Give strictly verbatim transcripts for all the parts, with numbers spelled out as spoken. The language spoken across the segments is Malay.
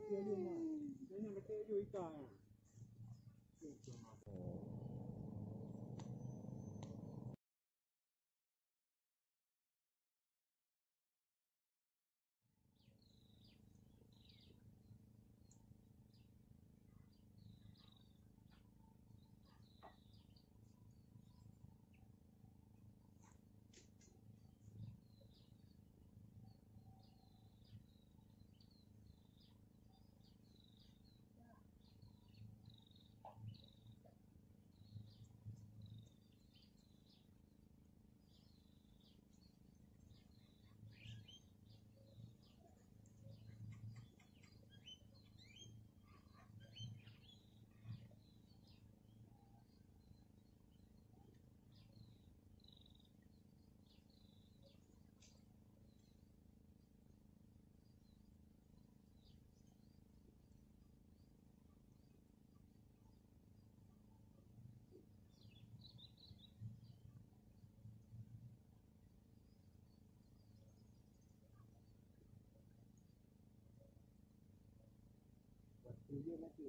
dia you mah. Dia nak kata you ikan. Dia mati.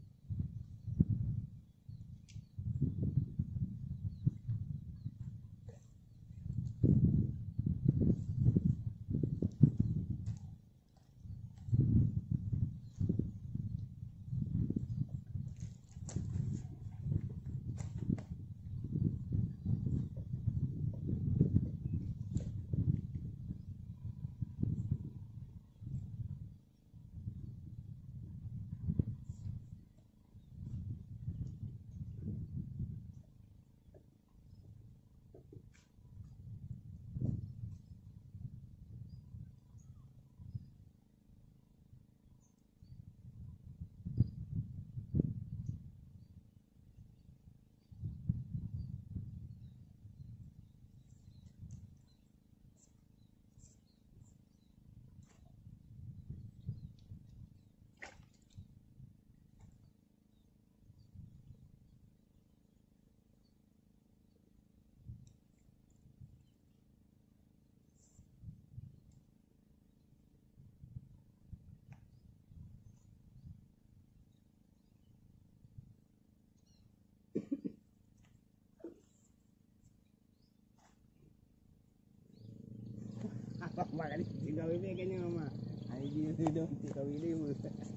Mak kali tinggal ini kayaknya mama. Hari ini tu tinggal ini pun.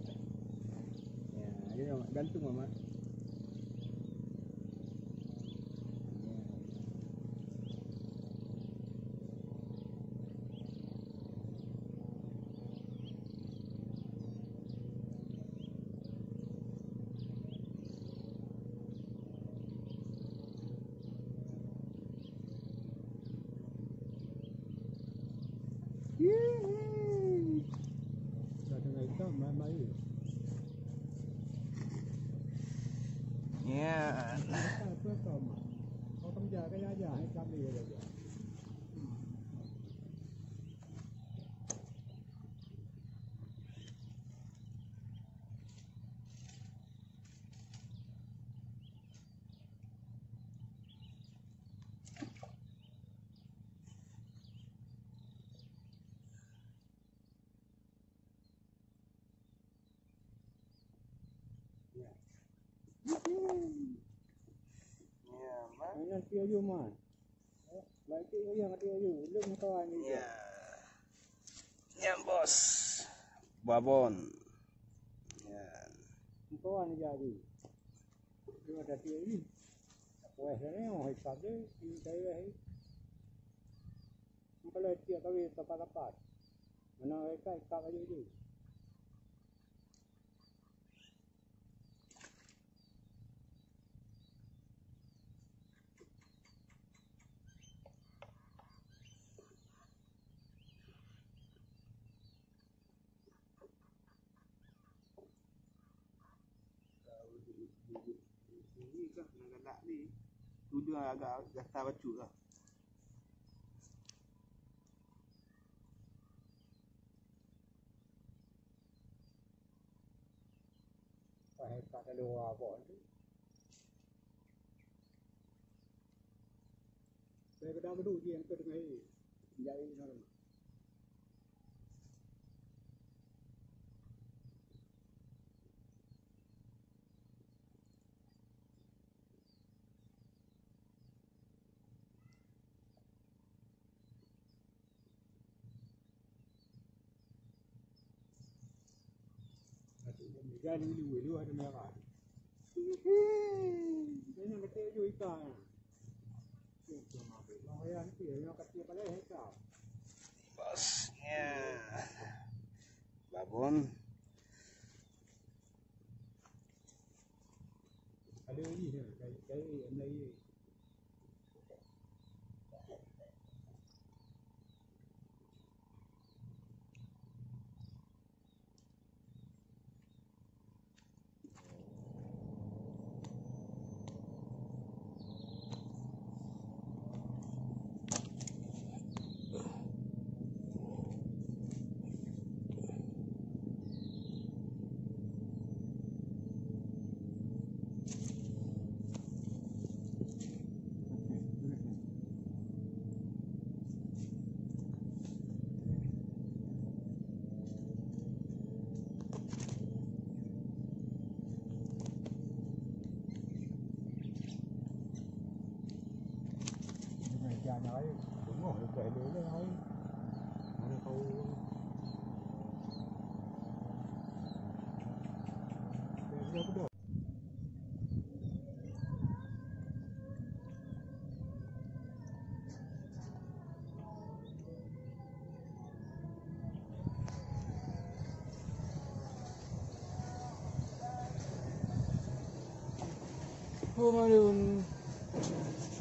Ya, dia gantung mama. Ya. Kau kerja kaya aja, kami aja. Mana dia you mah? Baik dia yang dia you, belum kawan ni. Ya. Ya bos. Babon. Ya. Kawan jadi. Dia ada dia ni. Wah, ni oh hebat dia, ini saya ni. Kalau dia kawin tepat-tepat. Mana mereka ikat aja tu. Ni kan kena galak ni. Tu dia agak gatal baju lah. Wah, hebat ada luar pun tu. Saya kedai kedua dia yang kedua ni. Jadi sana. Gali lu lu ada merah. Ini nak kata ju ikan. Oh ya, nanti yang kata pada ikan. Bosnya. Babon. Ada lagi ni, kai kai yang lain. Nhà ấy đúng rồi, kể đến đây ấy nó câu để nó được hôm nay